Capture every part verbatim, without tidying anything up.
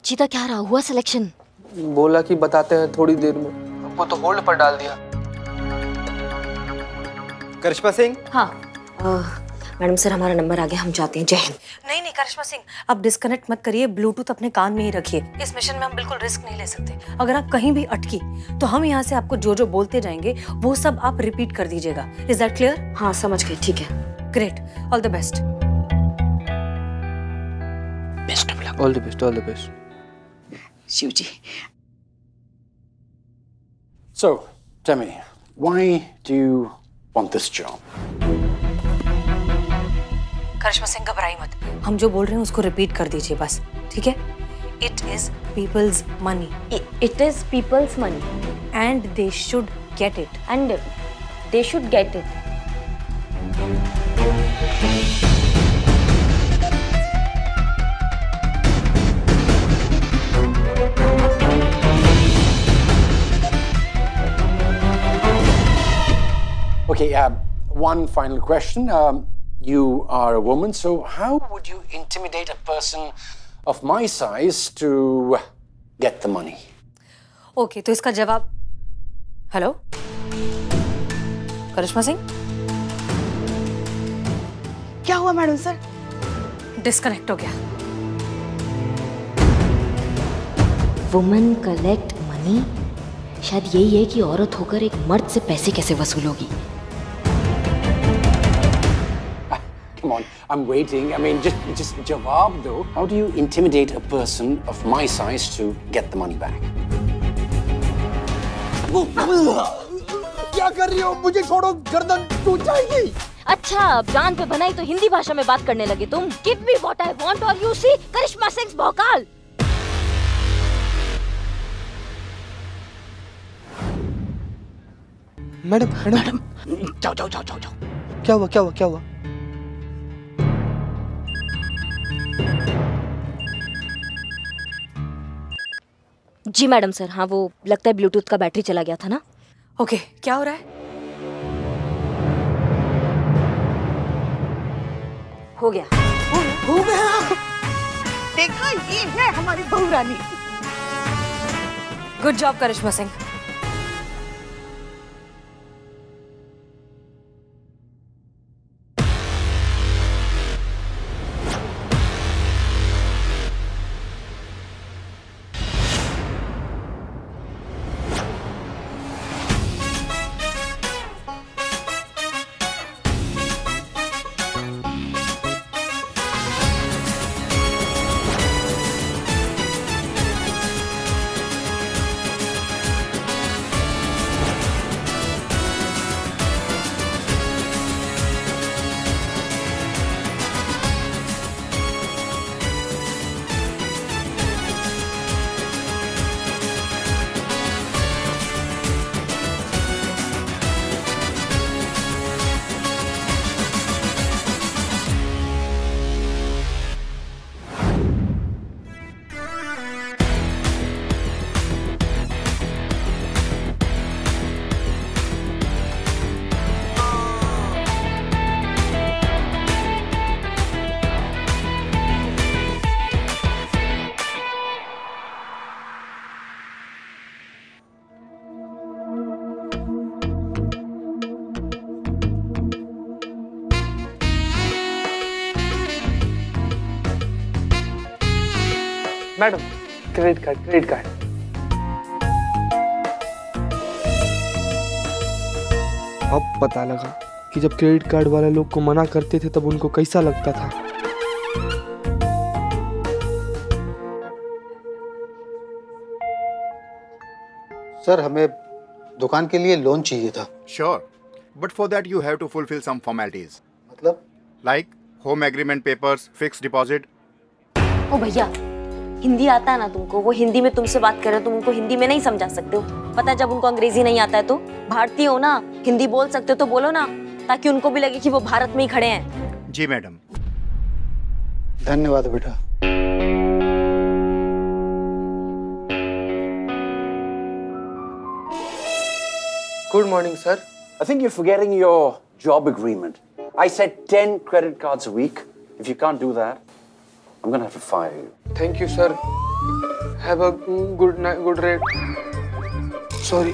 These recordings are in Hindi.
चीता क्या रहा हुआ सिलेक्शन? बोला कि बताते हैं थोड़ी देर में, वो तो होल्ड पर डाल दिया। करिश्मा सिंह। हाँ मैडम सर हमारा नंबर आ गया, हम जाते हैं। जय हिंद। नहीं नहीं करिश्मा सिंह, अब डिस्कनेक्ट मत करिए, ब्लूटूथ अपने कान में ही रखिए। इस मिशन में हम बिल्कुल रिस्क नहीं ले सकते। अगर आप कहीं भी अटकी तो हम यहाँ से आपको जो जो बोलते जाएंगे वो सब आप रिपीट कर दीजिएगा। Is that clear? हाँ समझ गए, ठीक है। Great, all the best. Best of luck. All the best, all the best. Shiv ji. So, tell me, why do you want this job? Karishma Singh घबराई मत, हम जो बोल रहे हैं उसको रिपीट कर दीजिए बस, ठीक है? It is people's money. It is people's money and they should get it. And they should get it. Okay, uh, one final question. Um, you are a woman, so how would you intimidate a person of my size to get the money? Okay okay, तो इसका जवाब। हेलो करिश्मा सिंह। क्या हुआ मैडम सर? डिस्कनेक्ट हो गया। वुमन कलेक्ट मनी, शायद यही है कि औरत होकर एक मर्द से पैसे कैसे वसूलोगी। Come on, I'm waiting. I mean, just just jawab though. How do you intimidate a person of my size to get the money back? क्या कर रही हो? मुझे छोड़ो, गर्दन टूट जाएगी। अच्छा, अब जान पे बनाई तो हिंदी भाषा में बात करने लगे तुम। Give me what I want or you see करिश्मा सिंह भौकाल। मैडम मैडम जाओ जाओ जाओ जाओ जाओ। क्या हुआ क्या हुआ क्या हुआ? जी मैडम सर, हाँ वो लगता है ब्लूटूथ का बैटरी चला गया था ना। ओके okay, क्या हो रहा है? हो गया हो, हो गया। देखा, ये है हमारी बहू रानी। Good job Karishma Singh. Madam credit card credit card. अब पता लगा कि जब क्रेडिट कार्ड वाले लोग को मना करते थे तब उनको कैसा लगता था। सर हमें दुकान के लिए लोन चाहिए था। Sure, but for that you have to fulfill some formalities. मतलब? Like home agreement papers, fixed deposit. ओ भैया, हिंदी आता है ना तुमको? वो हिंदी में तुमसे बात कर रहे हो, तुम उनको हिंदी में नहीं समझा सकते हो। पता है जब उनको अंग्रेजी नहीं आता है तो भारतीय हो ना, हिंदी बोल सकते हो तो बोलो ना, ताकि उनको भी लगे कि वो भारत में ही खड़े हैं। जी मैडम। धन्यवाद बेटा। Good morning, sir. I think you're forgetting your job agreement. I said ten credit cards a week. If you can't do that, I'm gonna have to fire you. Thank you, sir. Have a good night, good rate. Sorry.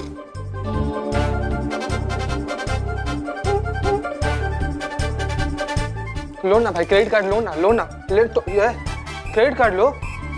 लो ना भाई, क्रेडिट कार्ड लो ना, लो ना, ले तो ये क्रेडिट कार्ड लो।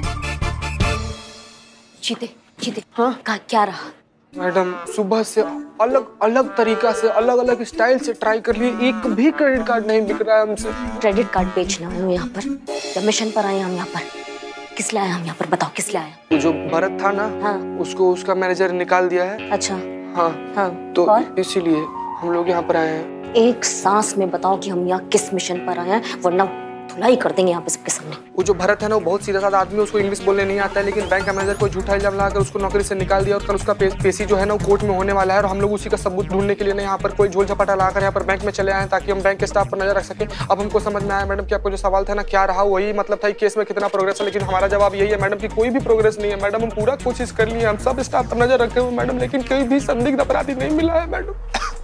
चीते, चीते, हाँ कहा क्या रहा? मैडम सुबह से अलग अलग तरीका से, अलग अलग स्टाइल से ट्राई कर लिए, एक भी क्रेडिट कार्ड नहीं बिक रहा है हमसे। क्रेडिट कार्ड बेचना है यहाँ पर या मिशन पर आए हम यहाँ पर? किस लाए हम यहाँ पर, बताओ किस लाए? वो जो भरत था ना, हाँ, उसको उसका मैनेजर निकाल दिया है। अच्छा हाँ हाँ, तो इसीलिए हम लोग यहाँ पर आए हैं। एक सांस में बताओ कि हम यहाँ किस मिशन पर आए हैं, वरना धुलाई कर देंगे यहाँ पे सबके सामने। वो जो भरत है ना, वो बहुत सीधा साधा आदमी है, उसको इंग्लिश बोलने नहीं आता है, लेकिन बैंक का मैनेजर को झूठा इल्जाम लगाकर उसको नौकरी से निकाल दिया और कल उसका पे, पेशी जो है ना वो कोर्ट में होने वाला है और हम लोग उसी का सबूत ढूंढने के लिए ना यहाँ पर कोई झोल झपाटा लगाकर यहाँ पर बैंक में चले आए ताकि हम बैंक के स्टाफ पर नजर रख सके। अब हमको समझ में आया मैडम कि आपको जो सवाल था ना क्या रहा, वही मतलब था केस में कितना प्रोग्रेस है, लेकिन हमारा जवाब यही है मैडम कि कोई भी प्रोग्रेस नहीं है। मैडम हम पूरा कोशिश कर लिए, हम सब स्टाफ पर नजर रखे हुए मैडम, लेकिन कोई भी संदिग्ध अपराधी नहीं मिला है मैडम।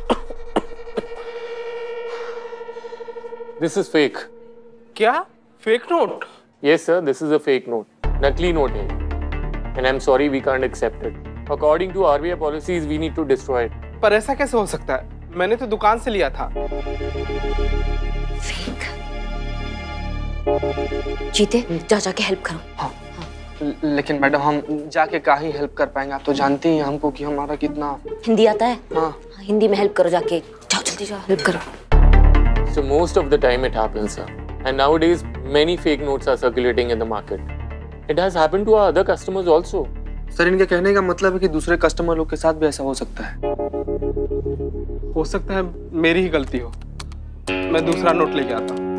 This is fake. क्या? Fake note? Yes, sir. This is a fake note. नकली नोट है. And I'm sorry, we can't accept it. According to R B I policies, we need to destroy it. पर ऐसा कैसे हो सकता है? मैंने तो दुकान से लिया था। फेक। जीते, जा जाके हेल्प करो। हाँ। लेकिन मैडम हम जाके क्या ही हेल्प कर पाएंगे? आप तो जानती हैं हमको कि हमारा कितना हिंदी आता है। हाँ। हिंदी में हेल्प करो, जाके जाओ, जल्दी जाओ, हेल्प करो। So most of the time it happens, sir. And nowadays many fake notes are circulating in the market. It has happened to our other customers also. Sir इनके कहने का मतलब है कि दूसरे कस्टमर लोग के साथ भी ऐसा हो सकता है। हो सकता है मेरी ही गलती हो, मैं दूसरा नोट लेके आता हूँ।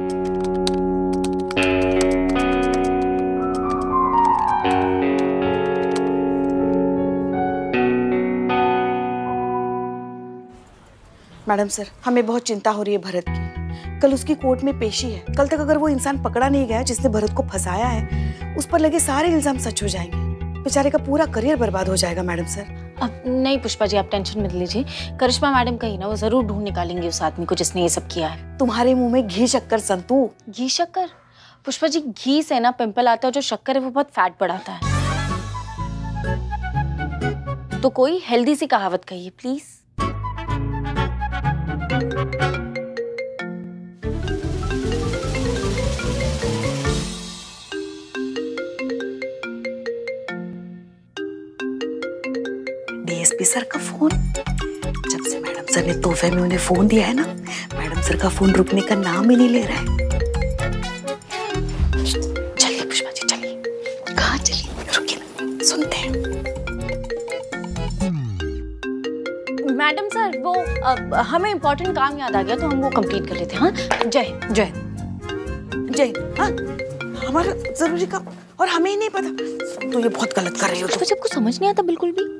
मैडम सर, हमें बहुत चिंता हो रही है भरत की। कल उसकी कोर्ट में पेशी है। कल तक अगर वो इंसान पकड़ा नहीं गया जिसने भरत को फंसाया है, उस पर लगे सारे इल्जाम सच हो जाएंगे। बेचारे का पूरा करियर बर्बाद हो जाएगा मैडम सर। अब नहीं पुष्पा जी, आप टेंशन मत लीजिए। करिश्मा मैडम कहीं ना, वो जरूर ढूंढ निकालेंगे उस आदमी को जिसने ये सब किया है। तुम्हारे मुंह में घी शक्कर संतू। घी शक्कर? पुष्पा जी, घी से ना पिंपल आता है, जो शक्कर है वो बहुत फैट बढ़ाता है। तो कोई हेल्दी सी कहावत कहिए प्लीज। डीएसपी सर का फोन। जब से मैडम सर ने तोहफे में उन्हें फोन दिया है ना, मैडम सर का फोन रुकने का नाम ही नहीं ले रहा है। चलिए पुष्पा जी, चलिए। कहाँ चलिए? रुकिए ना, सुनते हैं। मैडम सर, वो अब हमें इम्पोर्टेंट काम याद आ गया तो हम वो कंप्लीट कर लेते हैं। हाँ, जय हिंद। जय हिंद। जय हिंद। हाँ, हमारा जरूरी काम और हमें ही नहीं पता, तो ये बहुत गलत कर रही हो। तो सबको समझ नहीं आता बिल्कुल भी।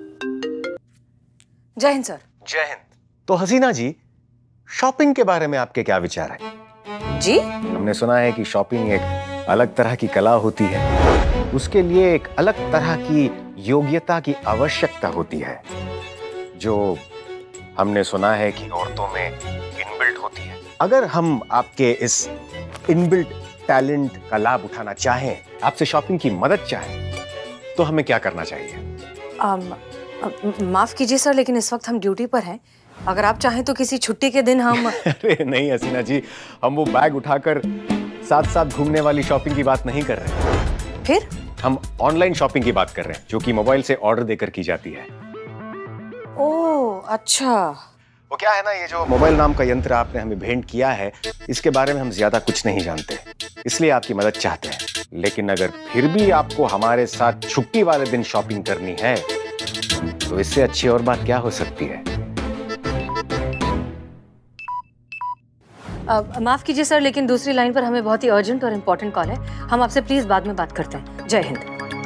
जय हिंद सर। जय हिंद। तो हसीना जी, शॉपिंग के बारे में आपके क्या विचार हैं? जी, हमने सुना है कि शॉपिंग एक अलग तरह की कला होती है, उसके लिए एक अलग तरह की योग्यता की आवश्यकता होती है, जो हमने सुना है कि औरतों में इनबिल्ट होती है। अगर हम आपके इस इनबिल्ट टैलेंट का लाभ उठाना चाहें, आपसे शॉपिंग की मदद चाहें, तो हमें क्या करना चाहिए? um, माफ कीजिए सर, लेकिन इस वक्त हम ड्यूटी पर हैं। अगर आप चाहें तो किसी छुट्टी के दिन हम अरे नहीं हसीना जी, हम वो बैग उठाकर साथ साथ घूमने वाली शॉपिंग की बात नहीं कर रहे हैं। फिर हम ऑनलाइन शॉपिंग की बात कर रहे हैं, जो कि मोबाइल से ऑर्डर देकर की जाती है। ओह अच्छा। वो क्या है ना, ये जो मोबाइल नाम का यंत्र आपने हमें भेंट किया है, इसके बारे में हम ज्यादा कुछ नहीं जानते, इसलिए आपकी मदद चाहते हैं। लेकिन अगर फिर भी आपको हमारे साथ छुट्टी वाले दिन शॉपिंग करनी है, तो इससे अच्छी और बात क्या हो सकती है? uh, माफ कीजिए सर, लेकिन दूसरी लाइन पर हमें बहुत ही अर्जेंट और इम्पोर्टेंट कॉल है। हम आपसे प्लीज बाद में बात करते हैं। जय हिंद।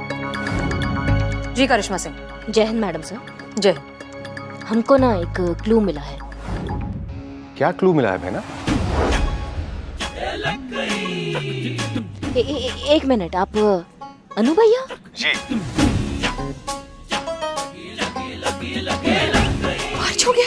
जी करिश्मा सिंह। जय हिंद मैडम सर। जय हिंद। हमको ना एक क्लू मिला है। क्या क्लू मिला है बहना? ए, ए, एक मिनट, आप अनु भैया? जी। मार्च हो गया।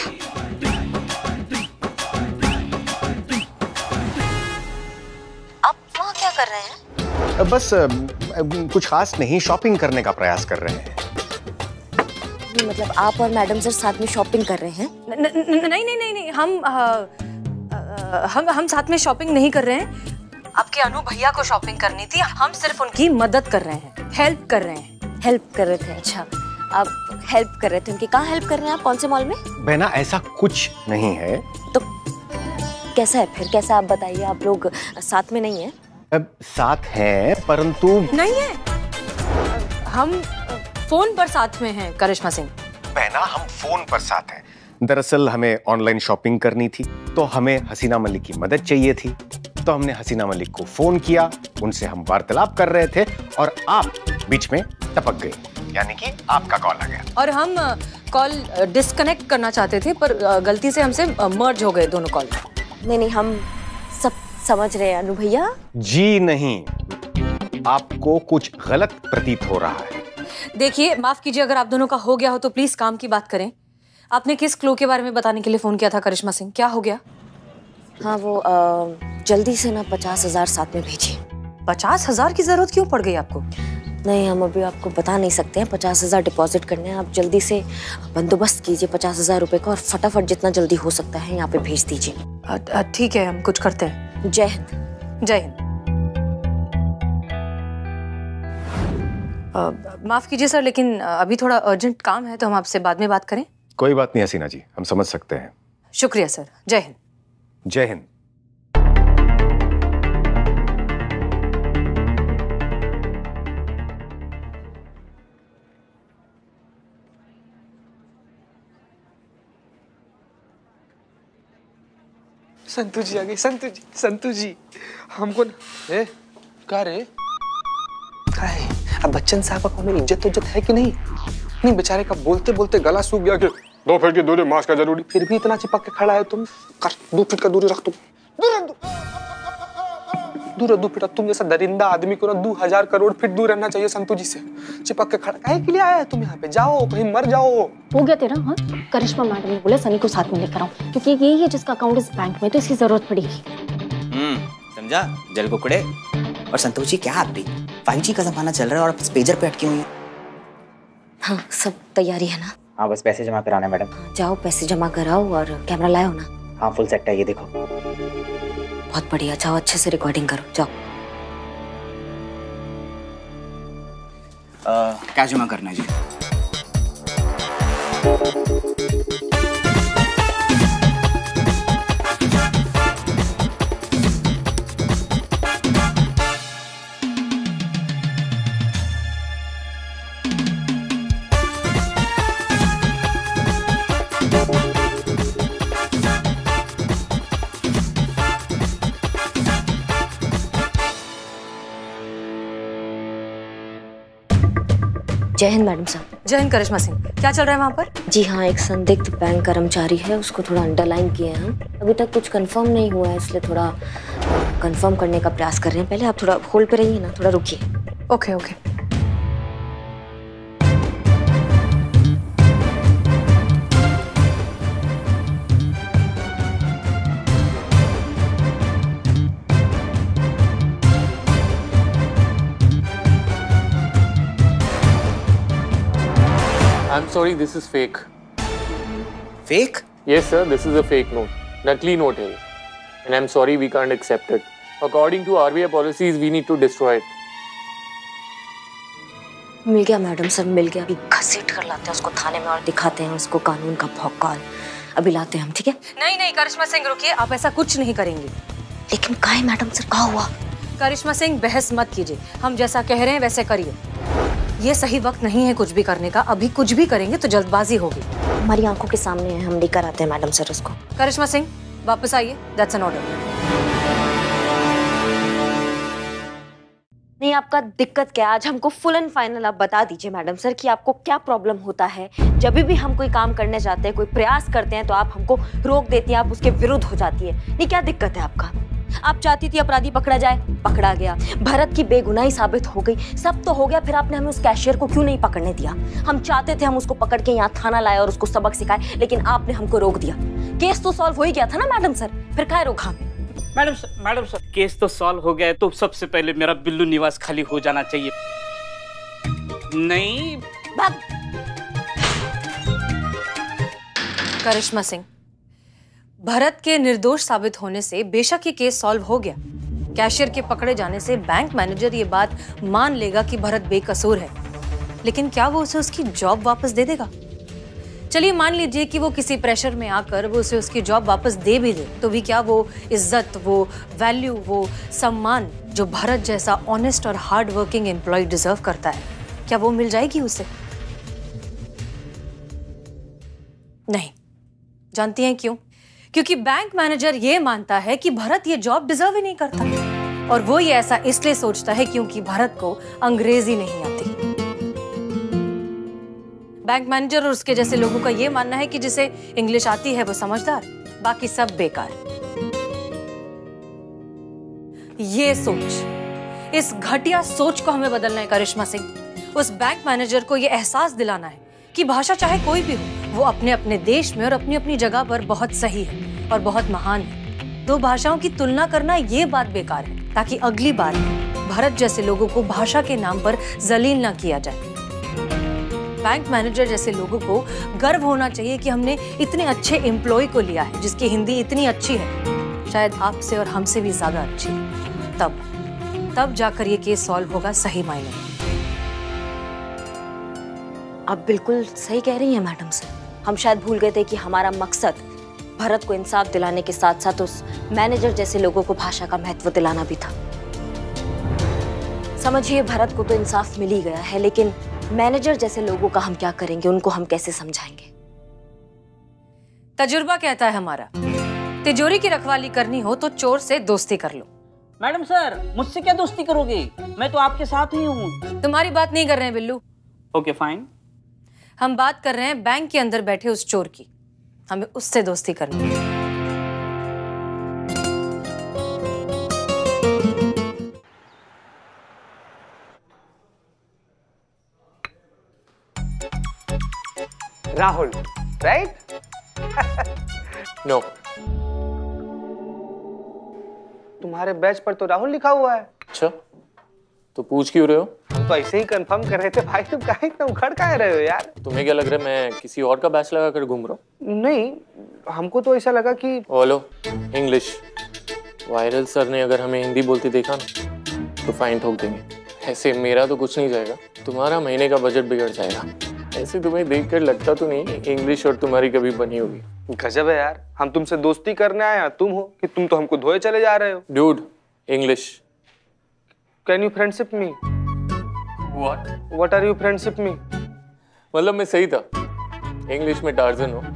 आप वहाँ क्या कर रहे हैं? बस कुछ खास नहीं, शॉपिंग करने का प्रयास कर रहे हैं। मतलब आप और मैडम सर साथ में शॉपिंग कर रहे हैं? न, न, न, नहीं नहीं नहीं नहीं हम आ, आ, हम हम साथ में शॉपिंग नहीं कर रहे हैं। आपके अनु भैया को शॉपिंग करनी थी, हम सिर्फ उनकी मदद कर रहे हैं, हेल्प कर रहे हैं। हेल्प कर रहे थे? अच्छा, आप हेल्प कर रहे थे उनकी। कहाँ हेल्प कर रहे हैं आप? कौन से मॉल में? बहना ऐसा कुछ नहीं है। तो कैसा है फिर? कैसा आप बताइए, आप लोग साथ में नहीं है? अब साथ हैं परंतु नहीं है, हम फोन पर साथ में हैं करिश्मा सिंह। बहना हम फोन पर साथ हैं। दरअसल हमें ऑनलाइन शॉपिंग करनी थी, तो हमें हसीना मलिक की मदद चाहिए थी, तो हमने हसीना मलिक को फोन किया, उनसे हम वार्तालाप कर रहे थे और आप बीच में टपक गए, यानी कि आपका कॉल आ गया। और हम कॉल डिस्कनेक्ट करना चाहते थे पर गलती से हमसे मर्ज हो गए दोनों कॉल। नहीं नहीं, हम सब समझ रहे हैं अनु भैया। जी नहीं, आपको कुछ गलत प्रतीत हो रहा है। देखिए, माफ कीजिए, अगर आप दोनों का हो गया हो तो प्लीज काम की बात करें। आपने किस क्लू के बारे में बताने के लिए फोन किया था करिश्मा सिंह? क्या हो गया? हाँ वो आ, जल्दी से ना पचास हजार साथ में भेजिए। पचास हजार की जरूरत क्यों पड़ गई आपको? नहीं, हम अभी आपको बता नहीं सकते हैं। पचास हजार डिपॉजिट करने हैं, आप जल्दी से बंदोबस्त कीजिए पचास हजार रुपए का और फटाफट जितना जल्दी हो सकता है यहाँ पे भेज दीजिए। ठीक है, हम कुछ करते हैं। जय हिंद। जय हिंद। माफ कीजिए सर, लेकिन अभी थोड़ा अर्जेंट काम है, तो हम आपसे बाद में बात करें। कोई बात नहीं हसीना जी, हम समझ सकते हैं। शुक्रिया सर। जय हिंद। जय हिंद। संतु जी आ गई। संतु जी, संतु जी हमको न... ए का रे का है? अब बच्चन साहब को मेरी इज्जत इज्जत है कि नहीं? नहीं, बेचारे का बोलते बोलते गला सूख गया कि दो फीट की दूरी मास्क का जरूरी, फिर भी इतना चिपक के खड़ा है तुम। कर दो फीट का दूरी रख तुम। दूर दूर दो फीट। तुम जैसा दरिंदा आदमी को ना दो हजार करोड़ फीट दूर रहना चाहिए संतु जी से। चिपक के खड़ा काहे के लिए आया है तुम यहाँ पे? जाओ कहीं मर जाओ। हो गया तेरा? हाँ, करिश्मा मैडम ने बोला सनी को साथ में लेकर आऊं, क्योंकि यही है जिसका अकाउंट इस बैंक में, तो इसकी जरूरत पड़ेगी। हम्म, समझा? जल कुकड़े। और संतोष जी क्या आप भी फाइव जी का जमाना चल रहा है और आप पेजर पे अटकी हुई हैं। हाँ, सब तैयारी है ना? हाँ, बस पैसे जमा कराना है मैडम। हाँ, जाओ पैसे जमा कराओ और कैमरा लाओ ना। हाँ, फुल सेट है, ये देखो। बहुत बढ़िया, जाओ अच्छे से रिकॉर्डिंग करो, जाओ। आ, क्या जमा करना है जी? जय हिंद मैडम साहब। जय हिंद करिश्मा सिंह। क्या चल रहा है वहाँ पर? जी हाँ, एक संदिग्ध बैंक कर्मचारी है, उसको थोड़ा अंडरलाइन किए हैं हम। अभी तक कुछ कंफर्म नहीं हुआ है, इसलिए थोड़ा कंफर्म करने का प्रयास कर रहे हैं। पहले आप थोड़ा होल्ड पे रहिए ना, थोड़ा रुकिए। Okay okay. I'm sorry, this is fake. Fake? Yes, sir, this is a fake note. Nakli note है, and I'm sorry we can't accept it. According to R B I policies, we need to destroy it. मिल गया मैडम सर, मिल गया। अभी घसीट कर लाते हैं उसको थाने में और दिखाते हैं उसको कानून का भौकाल। अभी लाते हैं हम, ठीक है? नहीं नहीं करिश्मा सिंह, रुकिए, आप ऐसा कुछ नहीं करेंगे। लेकिन काहे मैडम सर, क्या हुआ? करिश्मा सिंह, बहस मत कीजिए, हम जैसा कह रहे हैं वैसे करिए। ये सही वक्त नहीं है कुछ भी करने का, अभी कुछ भी करेंगे तो जल्दबाजी होगी। हमारी आंखों के सामने है, हम लेकर आते हैं मैडम सर उसको। करिश्मा सिंह, वापस आइए, दैट्स एन ऑर्डर। नहीं, आपका दिक्कत क्या है? आज हमको फुल एंड फाइनल आप बता दीजिए मैडम सर कि आपको क्या प्रॉब्लम होता है। जब भी हम कोई काम करने जाते हैं, कोई प्रयास करते हैं, तो आप हमको रोक देती हैं, आप उसके विरुद्ध हो जाती है। नहीं, क्या दिक्कत है आपका? आप चाहती थी अपराधी पकड़ा जाए, पकड़ा गया। भरत की बेगुनाही साबित हो गई, सब तो हो गया, फिर आपने हमें उस कैशियर को क्यों नहीं पकड़ने दिया? हम चाहते थे हम उसको पकड़ के यहाँ थाना लाए और उसको सबक सिखाए, लेकिन आपने हमको रोक दिया। केस तो सॉल्व हो ही गया था ना मैडम सर, फिर काहे रोका हमें? Madam sir, madam sir, case तो सॉल्व हो गया है, तो सबसे पहले मेरा बिल्लू निवास खाली हो जाना चाहिए। नहीं भाग। करिश्मा सिंह, भरत के निर्दोष साबित होने से बेशक ये केस सॉल्व हो गया। कैशियर के पकड़े जाने से बैंक मैनेजर ये बात मान लेगा कि भरत बेकसूर है, लेकिन क्या वो उसे उसकी जॉब वापस दे देगा? चलिए मान लीजिए कि वो किसी प्रेशर में आकर वो उसे उसकी जॉब वापस दे भी दे, तो भी क्या वो इज्जत, वो वैल्यू, वो सम्मान जो भरत जैसा ऑनेस्ट और हार्ड वर्किंग एम्प्लॉय डिजर्व करता है, क्या वो मिल जाएगी उसे? नहीं। जानती हैं क्यों? क्योंकि बैंक मैनेजर ये मानता है कि भरत ये जॉब डिजर्व ही नहीं करता, और वो ये ऐसा इसलिए सोचता है क्योंकि भरत को अंग्रेजी नहीं आती। बैंक मैनेजर और उसके जैसे लोगों का ये मानना है कि जिसे इंग्लिश आती है वो समझदार, बाकी सब बेकार। ये सोच, इस घटिया सोच को हमें बदलना है करिश्मा सिंह। उस बैंक मैनेजर को ये एहसास दिलाना है कि भाषा चाहे कोई भी हो, वो अपने अपने देश में और अपनी अपनी जगह पर बहुत सही है और बहुत महान है। दो भाषाओं की तुलना करना ये बात बेकार है, ताकि अगली बार भरत जैसे लोगों को भाषा के नाम पर जलील ना किया जाए। बैंक मैनेजर जैसे लोगों को गर्व होना चाहिए कि हमने इतने अच्छे एम्प्लॉय को लिया है जिसकी हिंदी इतनी अच्छी है, शायद आपसे और हमसे भी ज्यादा अच्छी। तब तब जाकर ये केस सॉल्व होगा सही मायने में। आप बिल्कुल सही कह रही हैं मैडम सर। हम शायद भूल गए थे कि हमारा मकसद भरत को इंसाफ दिलाने के साथ साथ उस मैनेजर जैसे लोगों को भाषा का महत्व दिलाना भी था। समझिए, भरत को तो इंसाफ मिल ही गया है, लेकिन मैनेजर जैसे लोगों का हम क्या करेंगे? उनको हम कैसे समझाएंगे? तजुर्बा कहता है हमारा, तिजोरी की रखवाली करनी हो तो चोर से दोस्ती कर लो। मैडम सर, मुझसे क्या दोस्ती करोगे? मैं तो आपके साथ ही हूँ। तुम्हारी बात नहीं कर रहे हैं बिल्लू। Okay fine. हम बात कर रहे हैं बैंक के अंदर बैठे उस चोर की। हमें उससे दोस्ती करनी है। राहुल, राइट? नो। तुम्हारे बैच पर तो राहुल लिखा हुआ है। अच्छा, तो पूछ क्यों रहे हो? हम तो ऐसे ही कंफर्म कर रहे थे भाई। तुम काहे इतना उखड़ काहे रहे हो यार? तुम्हें क्या लग रहा है मैं किसी और का बैच लगा कर घूम रहा हूँ? नहीं, हमको तो ऐसा लगा कि बोलो इंग्लिश। वायरल सर ने अगर हमें हिंदी बोलती देखा ना तो फाइन ठोक देंगे। ऐसे मेरा तो कुछ नहीं जाएगा, तुम्हारा महीने का बजट बिगड़ जाएगा। ऐसे तुम्हें देखकर लगता तो नहीं इंग्लिश और तुम्हारी कभी बनी होगी। गजब है यार, हम तुमसे दोस्ती करने आए, तुम हो कि तुम तो हमको धोए चले जा रहे हो। Dude, English. Can you friendship me? What? What are you friendship me? मतलब मैं सही था, इंग्लिश में टार्जन हो।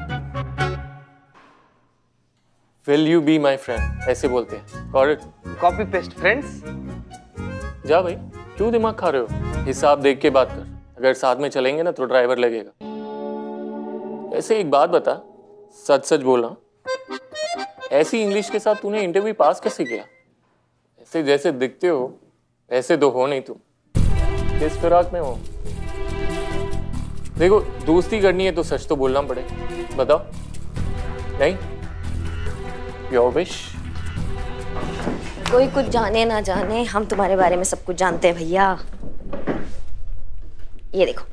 Will you be my friend, ऐसे बोलते हैं। Copy paste friends. जा भाई, क्यों दिमाग खा रहे हो? हिसाब देख के बात कर। अगर साथ में चलेंगे ना तो ड्राइवर लगेगा। ऐसे एक बात बता, सच सच बोलना, ऐसी इंग्लिश के साथ तूने इंटरव्यू पास कैसे किया? ऐसे जैसे दिखते हो ऐसे तो हो नहीं तुम। किस फिराक में हो? देखो, दोस्ती करनी है तो सच तो बोलना पड़े। बताओ। नहीं? Your wish. कोई कुछ जाने ना जाने, हम तुम्हारे बारे में सब कुछ जानते हैं भैया। ये देखो।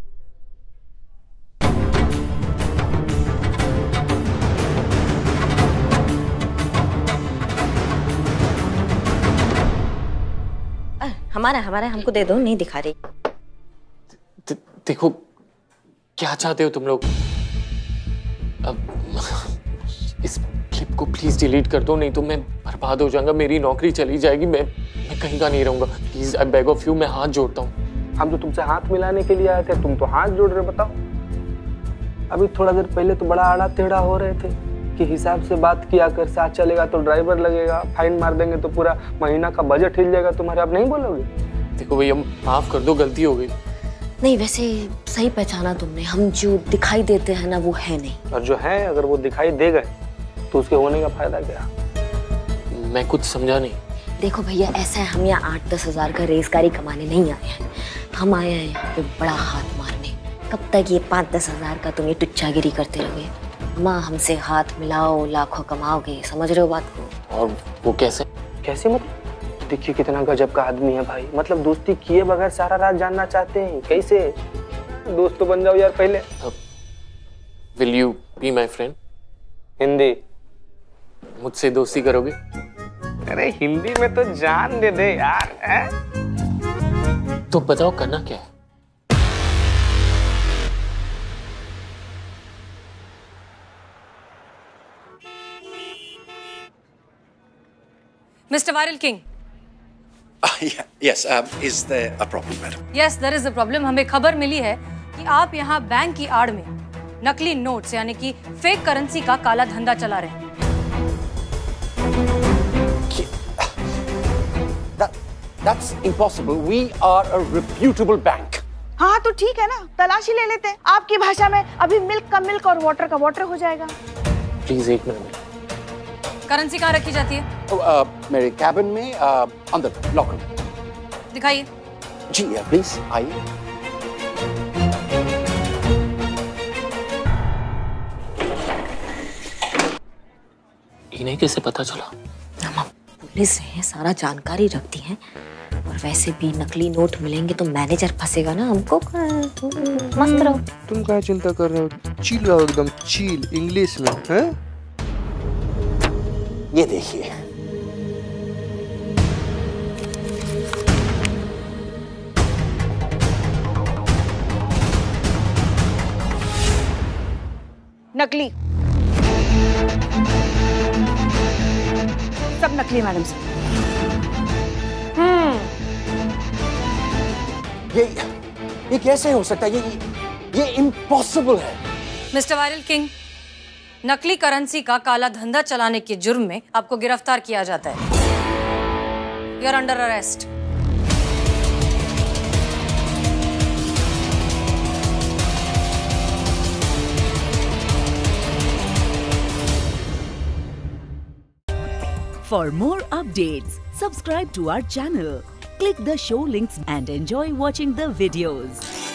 आ, हमारा हमारा हमको दे दो, नहीं दिखा रही। देखो, क्या चाहते हो तुम लोग? अब इस क्लिप को प्लीज डिलीट कर दो, नहीं तो मैं बर्बाद हो जाऊंगा, मेरी नौकरी चली जाएगी, मैं मैं कहीं का नहीं रहूंगा। Please I beg of you, मैं हाथ जोड़ता हूँ। हम तो तुमसे हाथ मिलाने के लिए आए थे, तुम तो हाथ जोड़ रहे। बताओ, अभी थोड़ा देर पहले तो बड़ा आड़ा टेढ़ा हो रहे थे कि हिसाब से बात किया कर, साथ चलेगा तो ड्राइवर लगेगा, फाइन मार देंगे तो पूरा महीना का बजट हिल जाएगा तुम्हारे। अब नहीं बोलोगे? देखो भैया, माफ कर दो, गलती हो गई। नहीं, वैसे सही पहचाना तुमने। हम जो दिखाई देते हैं ना वो है नहीं, और जो है अगर वो दिखाई दे गए तो उसके होने का फायदा क्या? मैं कुछ समझा नहीं। देखो भैया, ऐसा है, हम यहाँ आठ दस हजार का रेजगारी कमाने नहीं आए हैं, हम आए हैं यहाँ पे बड़ा हाथ मारने। कब तक ये पाँच दस हजार का तुम ये टुच्चागिरी करते रहोगे? माँ, हमसे हाथ मिलाओ, लाखों कमाओगे। समझ रहे हो बात को? और वो कैसे? कैसे मतलब? देखिए कितना गजब का आदमी है भाई, मतलब दोस्ती किए बगैर सारा राज जानना चाहते हैं, कैसे? दोस्त तो बन जाओ यार पहले। Will you be my friend? Hindi. मुझसे दोस्ती करोगे? अरे हिंदी में तो जान दे दे यार। है? तो बताओ करना क्या है? Mister Viral King. Uh, yeah, yes, um, is there a problem, madam? Yes, there is a problem. हमें खबर मिली है कि आप यहाँ बैंक की आड़ में नकली नोट्स यानी कि फेक करेंसी का काला धंधा चला रहे हैं। That, that's impossible. We are a reputable bank. हाँ तो ठीक है ना, तलाशी ले लेते हैं। आपकी भाषा में अभी मिल्क का मिल्क और वाटर का वाटर हो जाएगा। प्लीज एक मिनट। करेंसी कहाँ रखी जाती है? oh, uh, मेरे कैबिन में uh, अंदर लॉकर। दिखाइए। जी प्लीज आइए। इन्हें कैसे पता चला? पुलिस है, सारा जानकारी रखती है, और वैसे भी नकली नोट मिलेंगे तो मैनेजर फंसेगा ना, हमको मस्त रहो। तुम क्या चिंता कर रहे हो? चिल रहो एकदम चिल, इंग्लिश में है? ये देखिए। नकली, सब नकली मैडम साहब। हम्म ये ये कैसे हो सकता है? ये ये इम्पॉसिबल है। मिस्टर वायरल किंग, नकली करेंसी का काला धंधा चलाने के जुर्म में आपको गिरफ्तार किया जाता है। You are under arrest. For more updates, subscribe to our channel, click the show links and enjoy watching the videos.